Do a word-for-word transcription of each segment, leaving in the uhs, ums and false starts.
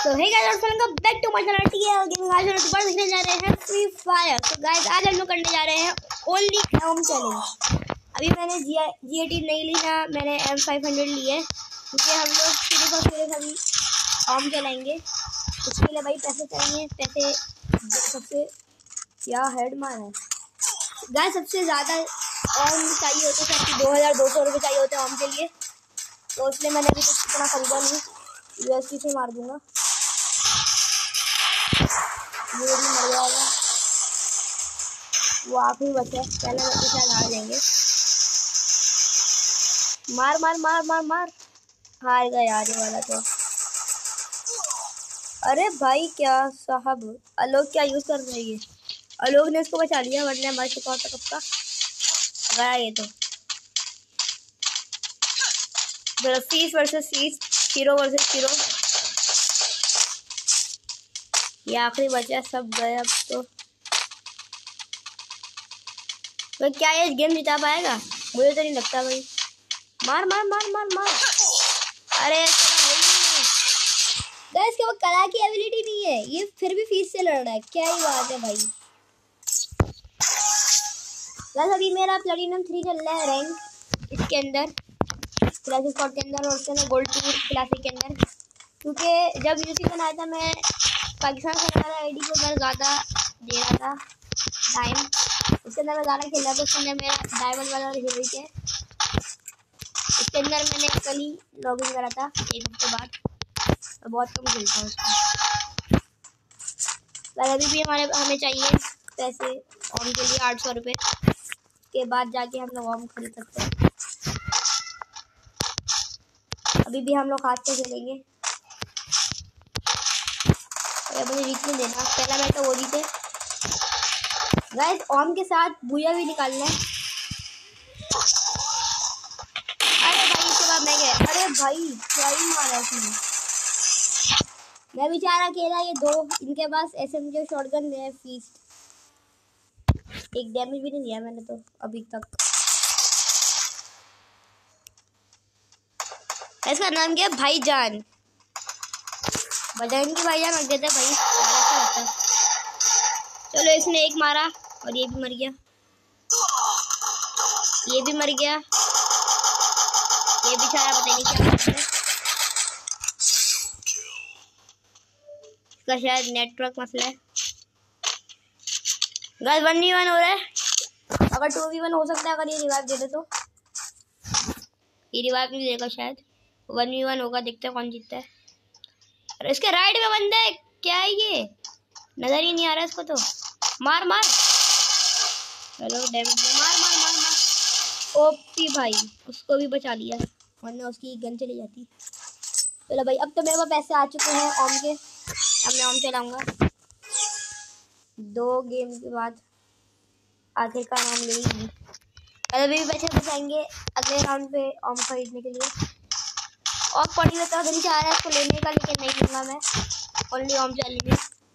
तो hey guys welcome back to my channel T है gaming. आज हम दोबारा देखने जा रहे हैं फ्री फायर। तो गाइस आज हम लोग करने जा रहे हैं ओनली होम चैलेंज। अभी मैंने जी जी एटी नहीं ली ना, मैंने एम फाइव हंड्रेड ली है क्योंकि हम लोग सिर्फ और सिर्फ अभी होम चलाएंगे। उसके लिए भाई पैसे चाहिए। पैसे सबसे क्या हेड मार है गाइस, सबसे ज़्यादा होम चाहिए होते हैं, दो हज़ार दो सौ रुपये चाहिए होते हैं होम के लिए। तो इसलिए मैंने अभी कुछ इतना खरीदा नहीं, यूएसपी से मार दूंगा। ये भी मर जाएगा, वो आखिरी बचा है, पहले बच्चे शायद हार लेंगे। मार मार मार मार मार हार गया यार ये वाला तो। अरे भाई क्या साहब, आलोक क्या यूज कर रही है। आलोक ने इसको बचा लिया वरना मर चुका होता कब का। गया ये तो CS versus CS, hero versus hero. ये आखिरी बचा, सब गए अब तो। तो क्या ये गेम जिता पाएगा? मुझे तो नहीं लगता भाई। मार मार मार मार मार। अरे गाइस के वो कला की एबिलिटी नहीं है, ये फिर भी फीस से लड़ रहा है, क्या ही बात है भाई। गाइस अभी मेरा प्लैटिनम थ्री चल रहा है रैंक इसके अंदर, क्लासिक स्क्वाड के अंदर, और उसके अंदर गोल्ड टू क्लासिक के अंदर। क्योंकि जब यूसी बनाया था मैं पाकिस्तान से वाला आईडी को मैं ज़्यादा दे रहा था टाइम, उसके अंदर मैं ज़्यादा खेल रहा था। उसके अंदर मेरा डायमंड वाला हीरो है, उसके अंदर मैंने कल ही लॉग इन करा था एक हफ्ते बाद। तो बहुत कम खेलता हूँ उसको। अभी भी हमारे हमें चाहिए पैसे ओम के लिए आठ सौ रुपये के बाद जाके हम लोग ओम खरीद सकते हैं। अभी भी हम लोग हाथ से खेलेंगे। मुझे रीच में देना, पहला मैच तो वो जीते गाइस। ओम के साथ बुया भी निकालना है। अरे भाई इसके बाद मैं गया। अरे भाई क्या ही मारा इसने, मैं बेचारा अकेला, ये दो इनके पास एसएमजी शॉटगन है फीस्ट। एक डैमेज भी नहीं दिया मैंने तो अभी तक। इसका नाम क्या है? भाईजान। बजरंगी भाईजान रख देते भाई, अच्छा लगता है। चलो इसने एक मारा और ये भी मर गया, ये भी मर गया, ये बेचारा पता नहीं क्या करता है। इसका शायद नेटवर्क मसला है। गाइस वन वी वन हो रहा है, अगर टू वी वन हो सकता है अगर ये रिवाइव दे दे तो। ये रिवाइव नहीं देगा शायद, वन वी वन होगा, देखते हैं कौन जीतता है। और इसके राइट में बंदा है, क्या है ये? नजर ही नहीं आ रहा इसको तो। मार मार, चलो डैमेज मार मार मार मार। ओपी भाई उसको भी बचा लिया, वरना उसकी गन चली जाती। चलो भाई अब तो मेरे पास पैसे आ चुके हैं ओम के, अब मैं ओम चलाऊंगा। दो गेम के बाद आखिरकार ओम लेंगे। अभी भी पैसे बचाएंगे अगले राउंड पे ओम खरीदने के लिए। और पड़ी हुई तो दिन चाह रहा है इसको लेने का, लेकिन नहीं लूँगा मैं, ओनली ओम चलेंगे।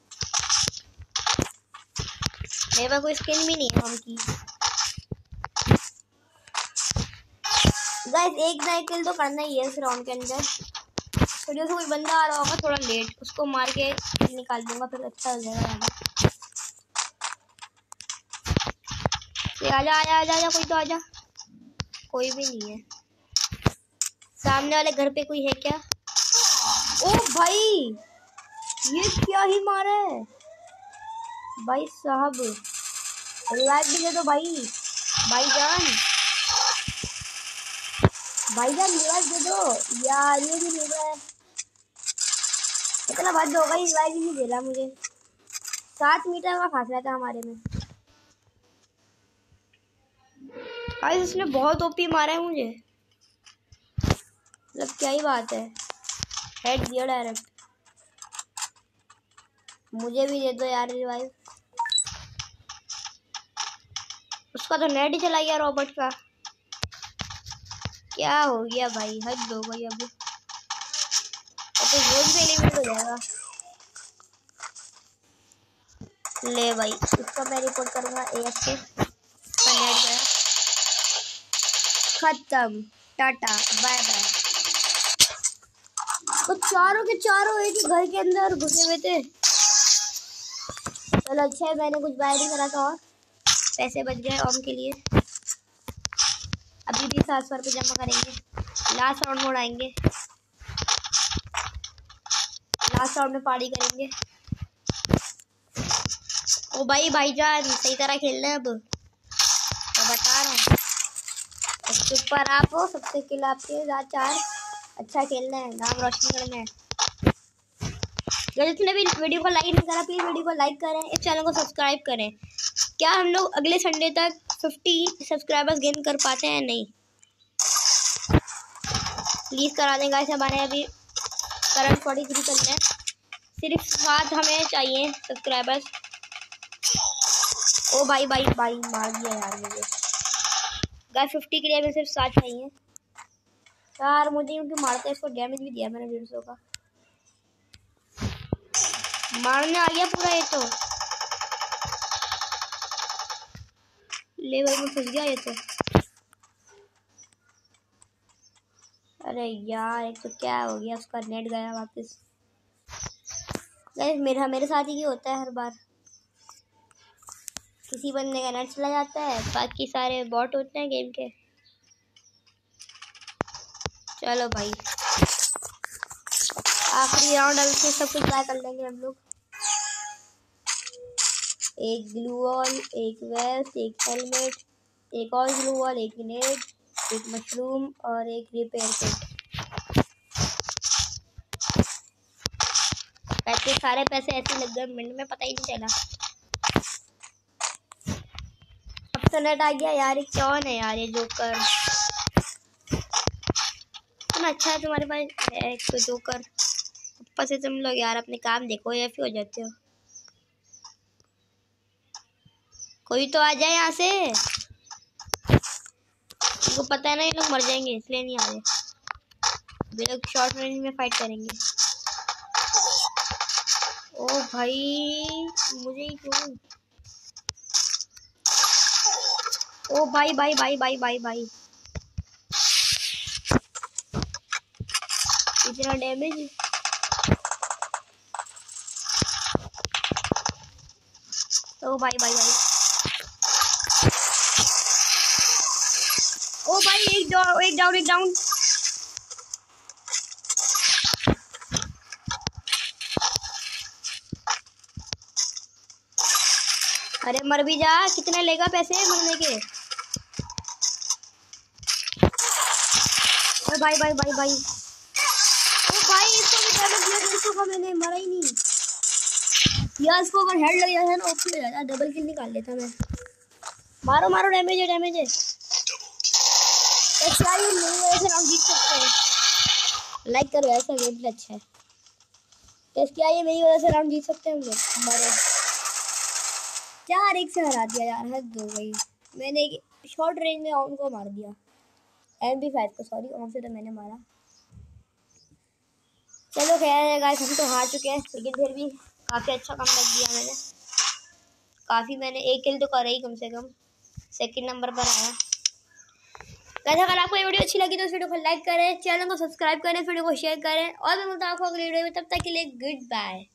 मेरे पास कोई स्किन भी नहीं है ओम की। गाइस एक ना एक किल तो करना ही है इस राउंड के अंदर। तो जैसे कोई बंदा आ रहा होगा थोड़ा लेट, उसको मार के निकाल दूंगा, फिर अच्छा हो जाएगा। आजा आजा आजा आजा, कोई तो आजा। कोई भी नहीं है सामने वाले घर पे, कोई है क्या? ओ भाई ये क्या ही मारा है भाई साहब, रिवाइव भी दे दो भाई। भाईजान भाईजान रिवाइव दे दो यार, ये भी मिल रहा है। इतना बात होगा, रिवाइव ही नहीं दे रहा मुझे। सात मीटर का फासला था हमारे में। आज इसने बहुत ओपी मारा है मुझे, मतलब क्या ही बात है। हेड दिया डायरेक्ट। मुझे भी दे दो यार रिवाइव। उसका तो नेट ही चला गया रॉबर्ट का। क्या हो गया भाई, हद दो भाई। अब तो रोज भी एलिमिनेट हो जाएगा। ले भाई इसका मैं रिपोर्ट करूंगा एएफ के। नेट गया, खत्म, टाटा बाय बाय। वो चारों के चारों एक ही घर के अंदर घुसे हुए थे। चलो अच्छा है, मैंने कुछ बाय नहीं करा था और पैसे बच गए ओम के लिए। अभी भी सात सौ रुपये जमा करेंगे, लास्ट राउंड में उड़ाएंगे, लास्ट राउंड में पार्टी करेंगे। ओ भाई भाईजान सही तरह खेलना है अब, मैं बता रहा हूँ। सबसे ऊपर आप हो, सबसे किल आपके साथ चार। अच्छा खेलना है, नाम रोशन करना है। जिसने भी वीडियो को लाइक नहीं करा प्लीज़ वीडियो को लाइक करें, इस चैनल को सब्सक्राइब करें। क्या हम लोग अगले संडे तक फिफ्टी सब्सक्राइबर्स गेन कर पाते हैं? नहीं, प्लीज़ करा दें गाइस। हमारे अभी करंट फोर्टी थ्री चल रहे हैं, सिर्फ सात हमें चाहिए सब्सक्राइबर्स। ओ भाई भाई भाई मार दिया यार मुझे गाइस। फिफ्टी के लिए हमें सिर्फ सात चाहिए यार। मुझे क्योंकि मारते इसको डैमेज भी दिया मैंने डेढ़ सौ का। मारने आ गया पूरा ये तो। लेवल में फंस गया ये तो। अरे यार एक तो क्या हो गया, उसका नेट गया वापस। गाइस मेरा मेरे साथ ही होता है हर बार, किसी बंदे का नेट चला जाता है, बाकी सारे बॉट होते हैं गेम के। चलो भाई आखिरी राउंड अब से सब कुछ ट्राई कर लेंगे हम लोग। एक ग्लू वॉल, एक वेस्ट, एक हेलमेट, एक और ग्लू वॉल, एक ग्रेनेड, एक मशरूम और एक रिपेयर किट। पैसे सारे पैसे ऐसे लग गए मिनट में, पता ही नहीं चला। अब तो नेट आ गया यार। ये कौन है यार? ये जोकर इतना अच्छा है तुम्हारे पास है एक तो जोकर। ऊपर से तुम लोग यार अपने काम देखो, या फिर हो जाते हो। कोई तो आ जाए यहाँ से, उनको पता है ना ये लोग मर जाएंगे इसलिए नहीं आ रहे। वे लोग शॉर्ट रेंज में फाइट करेंगे। ओ भाई मुझे ही क्यों? ओ भाई भाई भाई भाई भाई भाई इतना डैमेज। ओ भाई भाई भाई ओ भाई एक डाउन एक डाउन एक डाउन। अरे मर भी जा, कितने लेगा पैसे मरने के? ओ भाई भाई भाई भाई ओ भाई इसको भी डैमेज दिया डेढ़ सौ का मैंने, मरा ही नहीं यार। इसको अगर हेड लग जाता है ना ओपी हो जाता, डबल किल निकाल लेता मैं। मारो मारो, डैमेज है डैमेज है। ऐसा ही नहीं है, ऐसे हम जीत सकते हैं। लाइक करो, ऐसा गेम प्ले अच्छा है। टेस्ट किया ये मेरी वजह से राउंड जीत सकते हैं हम लोग। मारो चार एक से हरा दिया यार, हद हो गई। मैंने एक शॉर्ट रेंज में ओम को मार दिया, एम बी फाइव को, सॉरी ओम से तो मैंने मारा। चलो खैर है गाइस, हम तो हार चुके हैं, लेकिन फिर भी काफ़ी अच्छा काम लग दिया मैंने। काफ़ी मैंने एक किल तो करा ही कम से कम, सेकंड नंबर पर आया। गाइस अगर आपको ये वीडियो अच्छी लगी तो इस वीडियो को लाइक करें, चैनल को सब्सक्राइब करें, वीडियो को शेयर करें और मैं मिलता हूं आपको अगली वीडियो में। तब तक के लिए गुड बाय।